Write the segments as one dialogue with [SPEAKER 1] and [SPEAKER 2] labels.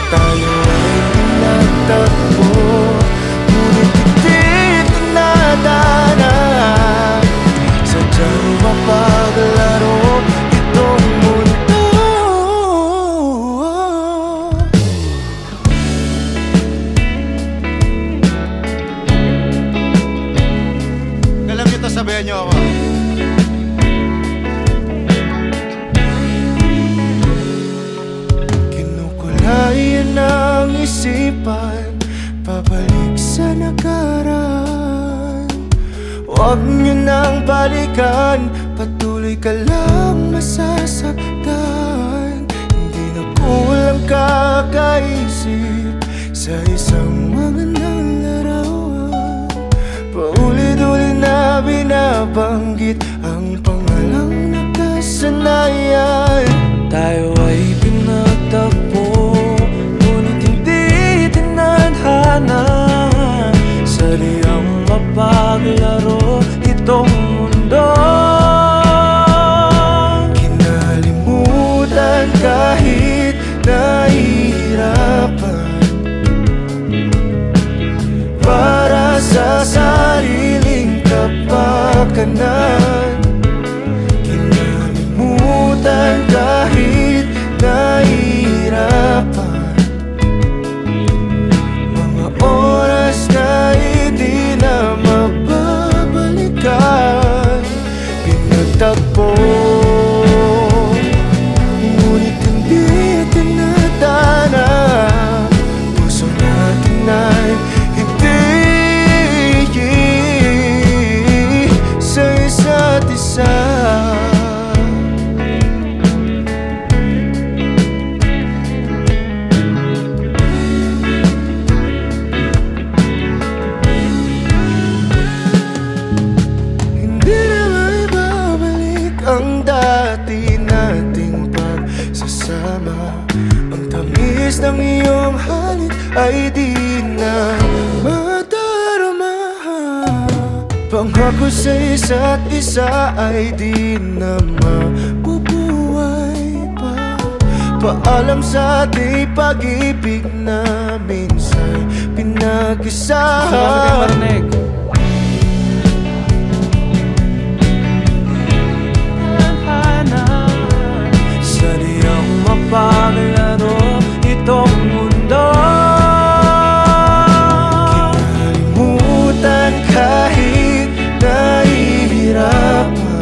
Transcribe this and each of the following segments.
[SPEAKER 1] tayo ay pinagtagpo, ngunit hindi tinadana. Sadyang mapaglaro itong mundo.
[SPEAKER 2] Alam nyo to, sabihan nyo ako.
[SPEAKER 1] Kinukulayan ang isipan, pabalik sa nakaraan. Huwag nyo nang balikan, patuloy ka lang masasaktan. Hindi na kulang kakaisip sa isang magandang larawan. Paulit-ulit na binabanggit ang pangalang nakasanayan. Tayo ay pinagtagpo, ngunit hindi tinadhana. Sadyang mapaglaro itong mundo. Kinalimutan kahit nahihirapan, para sa sariling kapakanan. Kinalimutan kahit nahihirapan, mga oras na hindi na mababalikan. Pinagtagpo, ngunit hindi tinadana. Puso natin ay hindi sa isa't isa. Ang dati nating pagsasama, ang tamis ng iyong halik ay di na madarama. Pangako sa isa't isa ay di na mabubuhay pa. Paalam sa ating pag-ibig na minsan pinag-isahan. Paglaro itong mundo. Kinalimutan kahit nahihirapan,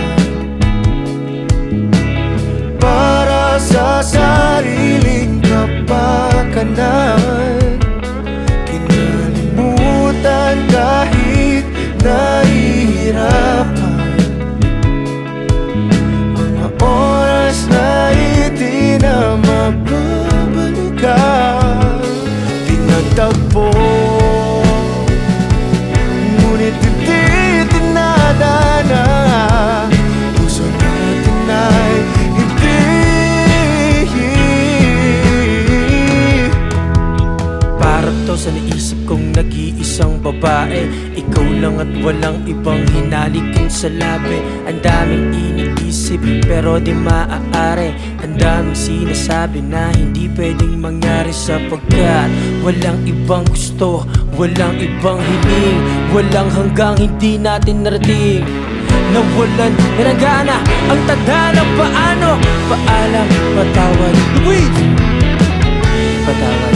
[SPEAKER 1] para sa sariling kapakanan. Kinalimutan kahit nahihirapan, mga oras na hindi na mababalikan. Pinagtagpo, ngunit hindi tinadana. Puso natin ay hindi. Para to sa naisip kong nag-iisang babae, ikaw lang at walang ibang hinalikin sa labi. Ang daming iniisip pero di maaari, ang daming sinasabi na hindi pwedeng mangyari, sapagkat walang ibang gusto, walang ibang hiling, walang hanggang hindi natin narating. Nawalan na ng gana ang tadhana. Paano? Paalam, patawad, Luis! Patawad.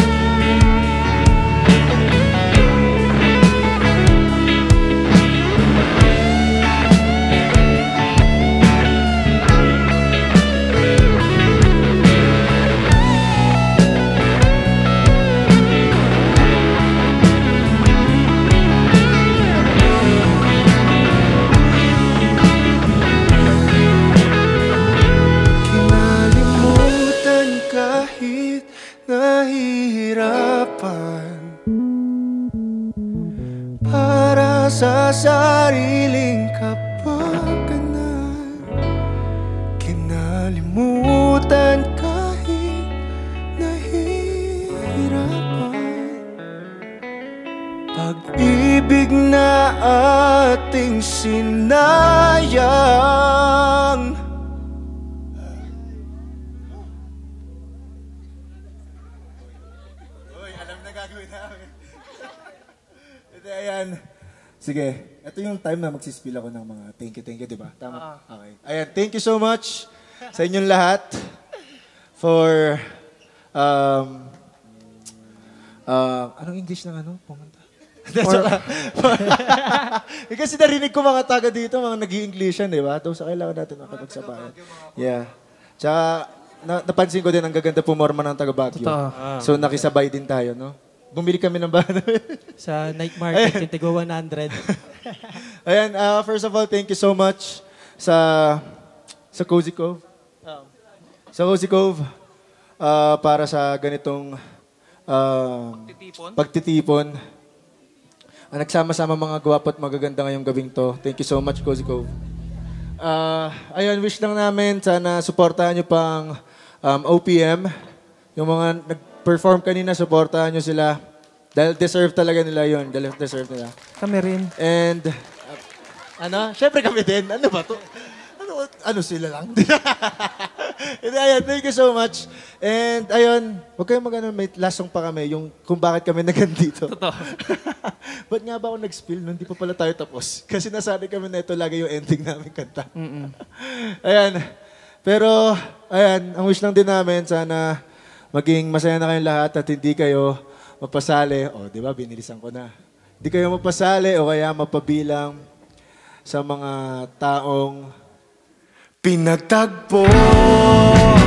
[SPEAKER 1] Kahit nahihirapan, para sa sariling kapakanan. Kinalimutan kahit nahihirapan, pag-ibig na ating sinayang.
[SPEAKER 3] gagawin namin. Ito, ayan. Sige, ito yung time na magsispill ako ng mga thank you, di ba? Tama? Okay. Ayan, thank you so much sa inyong lahat for, anong English ng ano? Pumunta. Kasi narinig ko mga taga dito, mga nag-i-Englishan, di ba? Tapos kailangan natin makapagsabayan. Yeah. Tsaka, napansin ko din ang gaganda pumorma ng taga Baguio. So, nakisabay din tayo, no? Bumili kami ng bahan.
[SPEAKER 1] Sa night market, yung tigwa 100.
[SPEAKER 3] Ayan, first of all, thank you so much sa Cozy Cove. Sa Cozy Cove, para sa ganitong pagtitipon. Nagsama-sama mga gwapo at magaganda ngayong gabing to. Thank you so much, Cozy Cove. Ayun, wish lang namin, sana supportahan nyo pang OPM. Yung mga nag-perform kanina, supportahan nyo sila. Dahil deserve talaga nila yun. Dahil deserve nila.
[SPEAKER 1] Kami rin.
[SPEAKER 3] And, syempre kami din. Ano ba to? Ano sila lang? And, ayun, thank you so much. And, ayun, huwag kayong may last song pa kami, yung kung bakit kami nagandito.
[SPEAKER 1] Totoo.
[SPEAKER 3] Ba't nga ba ako nag-spill nun? Hindi pa pala tayo tapos. Kasi nasabi kami na ito lagi yung ending namin kanta. Ayan. Pero, ayan, ang wish lang din namin, sana maging masaya na kayong lahat at hindi kayo mapasali. O, di ba, binilisan ko na. Hindi kayo mapasali o kaya mapabilang sa mga taong pinagtagpo.